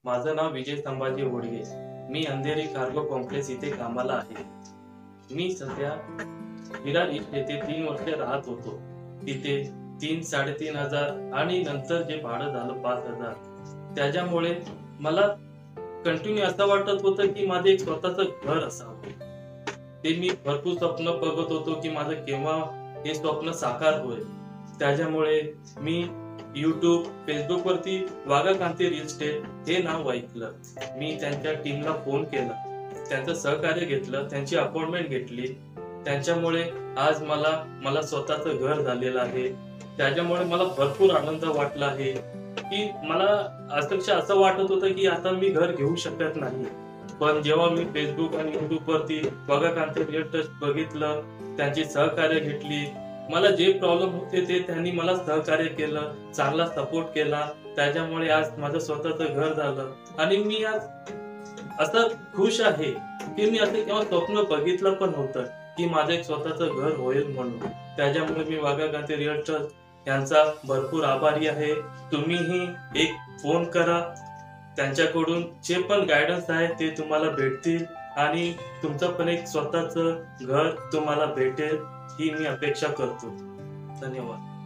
माझं नाव विजय संभाजी होडगे. मी अंधेरी कार्गो कॉम्प्लेक्स इथे कामाला आहे. मी सध्या विरार येथे 3 वर्ष राहत होतो. तिथे 3-3.5 हजार आणि नंतर जे भाडं झालं 5,000. त्याच्यामुळे मला कंटिन्यू असं वाटत होतं की माझं एक स्वतःचं घर असावं. ते मी भरपूर स्वप्न बघत होतो की माझं केव्हा हे स्वप्न साकार होईल. त्याच्यामुळे मी YouTube, फेसबुक वरती वाघाकांती रिअल इस्टेट हे नाव ऐकलं. मी त्यांच्या टीमला फोन केला, त्यांचं सहकार्य घेतलं, त्यांची अपॉइंटमेंट घेतली. त्यांच्यामुळे आज मला स्वतःचं घर झालेलं आहे. त्याच्यामुळे मला भरपूर आनंद वाटला आहे की मला अक्षरशः असं वाटत होतं की आता मी घर घेऊ शकत नाही. पण जेव्हा मी फेसबुक आणि YouTube वरती वाघाकांती रिअल इस्टेट बघितलं, त्यांची सहकार्य घेतली, मला जे प्रॉब्लेम होते ते त्यांनी मला सहकार्य केलं, चांगला सपोर्ट केला. त्याच्यामुळे आज माझं स्वतःचं घर झालं आणि मी आज असं खुश आहे की मी असं केव्हा स्वप्न बघितलं पण नव्हतं की माझं एक स्वतःचं घर होईल म्हणून. त्याच्यामुळे मी वाघाकांती रिअल इस्टेट यांचा भरपूर आभारी आहे. तुम्हीही एक फोन करा, त्यांच्याकडून जे पण गायडन्स आहे ते तुम्हाला भेटतील आणि तुमचं पण एक स्वतःचं घर तुम्हाला भेटेल ही मी अपेक्षा करतो. धन्यवाद.